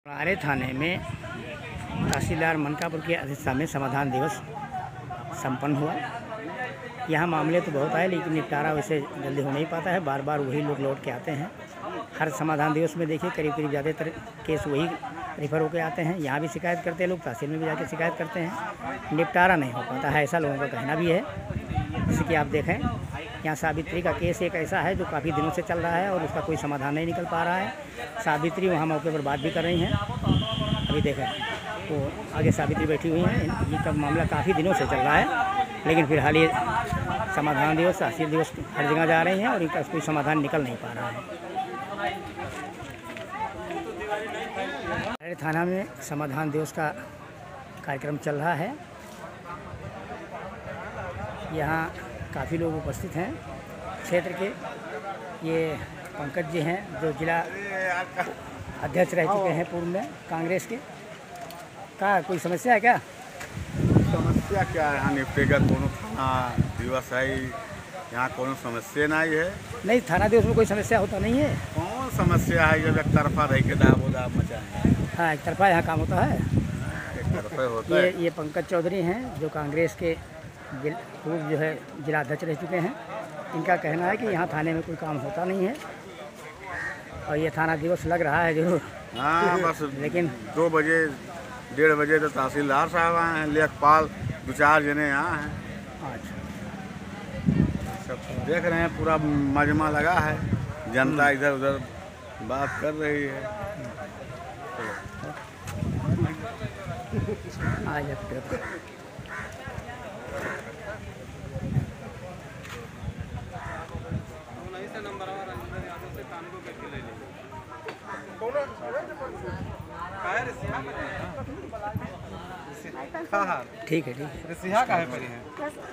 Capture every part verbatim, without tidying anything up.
हमारे थाने में तहसीलदार मनकापुर की अध्यक्षता में समाधान दिवस संपन्न हुआ। यहाँ मामले तो बहुत आए लेकिन निपटारा वैसे जल्दी हो नहीं पाता है, बार बार वही लोग लौट के आते हैं। हर समाधान दिवस में देखिए करीब करीब ज़्यादातर केस वही रिफ़र होकर आते हैं। यहाँ भी शिकायत करते हैं लोग, तहसील में भी जाके शिकायत करते हैं, निपटारा नहीं हो पाता है, ऐसा लोगों का कहना भी है। जैसे कि आप देखें यहाँ सावित्री का केस एक ऐसा है जो काफ़ी दिनों से चल रहा है और उसका कोई समाधान नहीं निकल पा रहा है। सावित्री वहाँ मौके पर बात भी कर रही हैं, अभी देखें वो आगे सावित्री बैठी हुई हैं। इनका मामला काफ़ी दिनों से चल रहा है लेकिन फिलहाल ये समाधान दिवस तहसील दिवस हर जगह जा रही हैं और इनका कोई समाधान निकल नहीं पा रहा है। हमारे थाना में समाधान दिवस का कार्यक्रम चल रहा है। यहाँ काफ़ी लोग उपस्थित हैं क्षेत्र के। ये पंकज जी हैं जो जिला अध्यक्ष रह चुके हैं पूर्व में कांग्रेस के। का कोई समस्या है क्या? समस्या क्या है? यहाँ निपटेगा कोनो थाना दिवस है, यहाँ कोनो समस्या नहीं है। नहीं, थाना दिवस में कोई समस्या होता नहीं है। कौन समस्या है? जब एक तरफा रह के दाब दाब मचाए। हाँ, एक तरफा यहाँ काम होता है। एक तरफा होता ये है। ये पंकज चौधरी हैं जो कांग्रेस के पूर्व जो है जिला अध्यक्ष रह चुके हैं। इनका कहना है कि यहाँ थाने में कोई काम होता नहीं है और ये थाना दिवस लग रहा है जरूर। हाँ बस लेकिन दो बजे डेढ़ बजे तो तहसीलदार साहब आए हैं, लेखपाल दो चार जने यहाँ हैं। अच्छा, सब देख रहे हैं, पूरा मजमा लगा है, जनता इधर उधर बात कर रही है। आ जाते ठीक है, ठीक है। सिहा काहे पर है?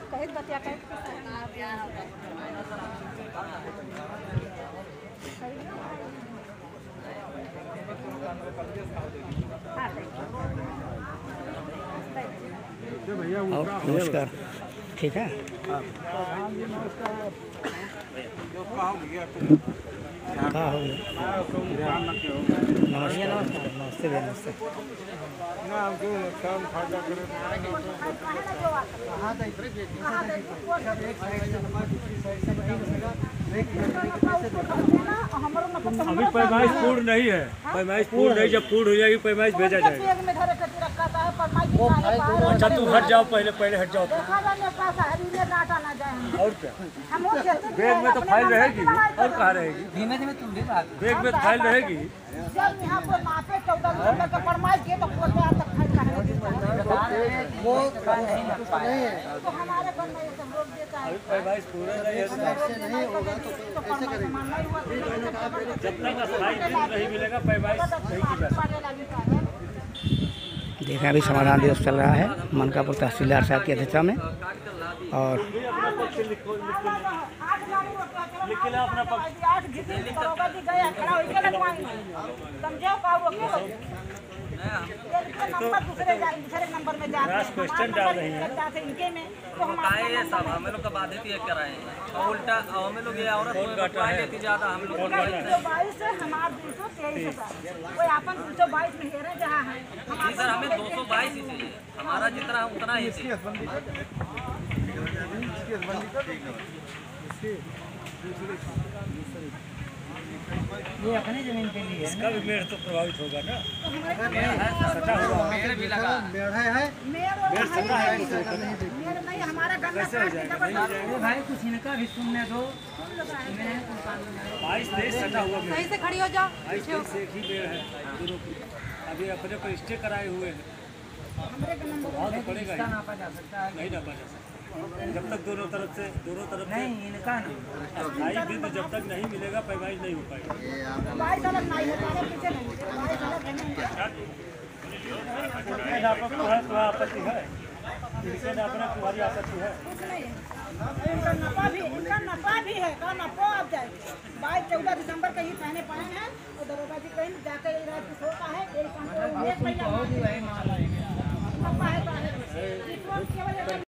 और नमस्कार, ठीक है। हाँ हो गया। नमस्कार, नमस्ते भैया, नमस्ते। अभी पैमाइश पूर्ण नहीं है, पैमाइश पूर्ण नहीं, जब पूर्ण हो जाएगी पैमाइश भेजा जाएगा। अच्छा तुम हट जाओ, पहले पहले हट जाओ। और क्या, बैग में तो फाइल रहेगी और कहाँ रहेगी? धीमे धीमे तुम भी बात। बैग में तो फाइल रहेगी। वो नहीं है, अभी पैमाइश पूर्ण नहीं है, नहीं होगा तो कैसे करेंगे? जब तक अस्थायी बिल नहीं मिलेगा पैमाइश नहीं की जा सकती। देखें अभी समाधान दिवस चल रहा है मनकापुर तहसीलदार साहब की अध्यक्षता में और क्वेश्चन डाल रही है। ये सब हम लोग का बाधित ये कराए और उल्टा हम लोग ये औरत लेती ज्यादा हम लोग सर हमें दो सौ बाईस ही चाहिए, हमारा जितना उतना ही चाहिए। ये अपनी जमीन के लिए इसका भी मेड़ तो प्रभावित होगा ना। मेड़ भी लगा मेड़ है, है? कैसे हो जाएगा? भाई कुछ इनका भी सुनने दो। बाईस तेईस सटा हुआ मेड़, सही से खड़ी हो जाओ। बाईस तेईस से एक ही मेड़ है दोनों की। अभी अपने पर स्टे कराए हुए हैं, बहुत तो पड़ेगा ही। नापा जा सकता है नहीं नापा जा सकता जब तक दोनों तरफ से दोनों तरफ से नहीं, इनका ना अस्थायी बिल जब तक नहीं मिलेगा पैमाइश नहीं हो पाएगा। तुम्हारा आपत्ति है, इनसे नापना तुम्हारी आपत्ति है। इनका नफा भी इनका नफा भी है का नफा आप जाए बाईस चौदह दिसंबर कहीं पहने पाए हैं और दरोगा जी कहीं जाकर होता है एक महीना